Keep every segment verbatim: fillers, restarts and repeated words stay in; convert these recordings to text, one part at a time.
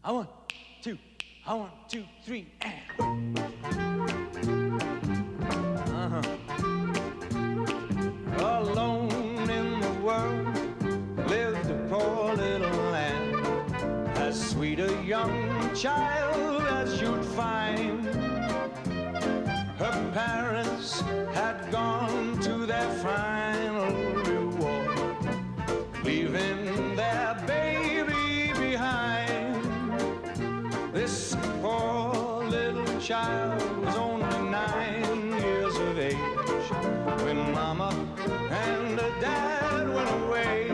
I want two, I want two, three, and uh-huh. Alone in the world lived a poor little lamb, as sweet a young child as you'd find. Her parents had gone to their final reward, leaving their baby behind. This poor little child was only nine years of age when Mama and her dad went away.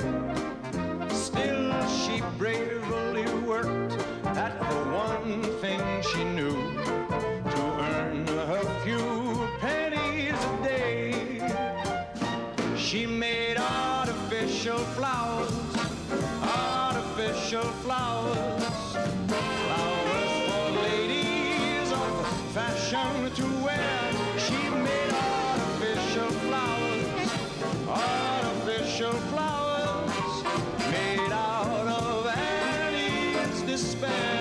Still she bravely worked at the one thing she knew, to earn her few pennies a day. She made artificial flowers, artificial flowers, flowers for ladies of fashion to wear. She made artificial flowers, artificial flowers, made out of Annie's despair.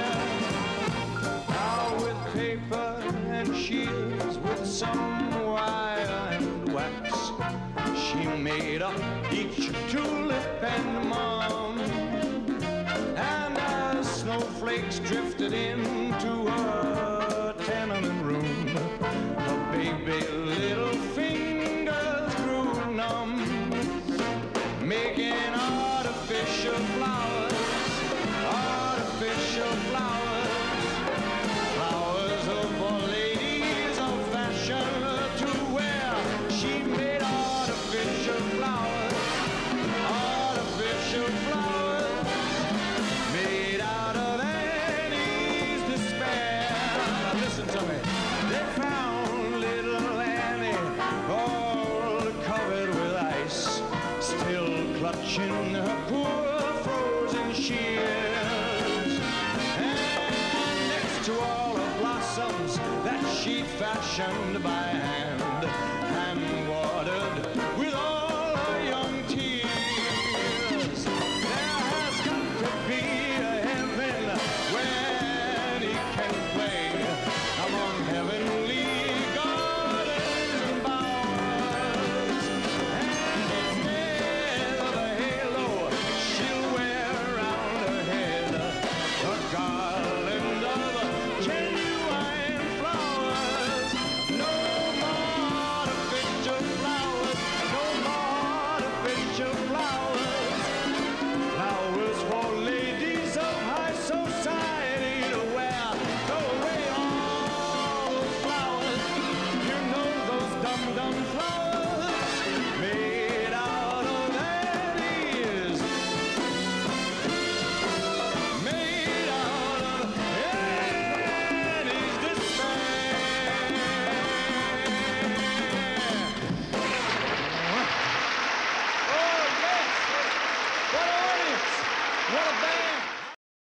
Now with paper and shears, with some wire and wax, she made up each tulip and mom. And as snowflakes drifted into her tenement room, her baby little fingers grew numb, making artificial flowers, artificial flowers, flowers for ladies of fashion to wear. She made artificial flowers, artificial flowers, made out of Annie's despair. Now listen to me. They found little Annie all covered with ice, still clutching her poor frozen shears. And next to all the blossoms that she'd fashioned by hand,